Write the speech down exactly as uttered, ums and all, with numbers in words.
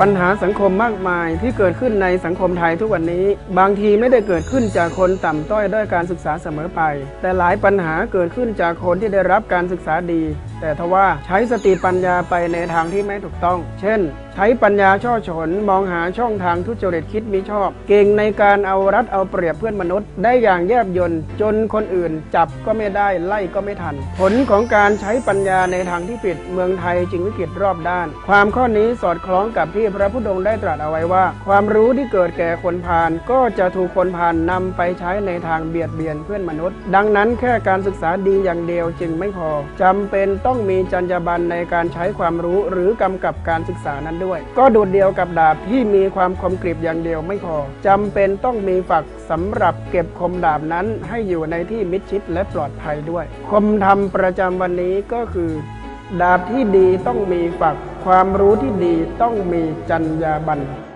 ปัญหาสังคมมากมายที่เกิดขึ้นในสังคมไทยทุกวันนี้บางทีไม่ได้เกิดขึ้นจากคนต่ำต้อยด้อยการศึกษาเสมอไปแต่หลายปัญหาเกิดขึ้นจากคนที่ได้รับการศึกษาดีแต่ทว่าใช้สติปัญญาไปในทางที่ไม่ถูกต้องเช่นใช้ปัญญาช่อฉนมองหาช่องทางทุจริตคิดมิชอบเก่งในการเอารัดเอาเปรียบเพื่อนมนุษย์ได้อย่างแยบยลจนคนอื่นจับก็ไม่ได้ไล่ก็ไม่ทันผลของการใช้ปัญญาในทางที่ผิดเมืองไทยจึงวิกฤตรอบด้านความข้อนี้สอดคล้องกับที่พระพุทธองค์ได้ตรัสเอาไว้ว่าความรู้ที่เกิดแก่คนพาลก็จะถูกคนพาลนำไปใช้ในทางเบียดเบียนเพื่อนมนุษย์ดังนั้นแค่การศึกษาดีอย่างเดียวจึงไม่พอจำเป็นต้องมีจรรยาบรรณในการใช้ความรู้หรือกำกับการศึกษานั้นด้วยก็โดดเดียวกับดาบที่มีความคมกริบอย่างเดียวไม่พอจำเป็นต้องมีฝักสำหรับเก็บคมดาบนั้นให้อยู่ในที่มิดชิดและปลอดภัยด้วยคมธรรมประจำวันนี้ก็คือดาบที่ดีต้องมีฝักความรู้ที่ดีต้องมีจรรยาบรรณ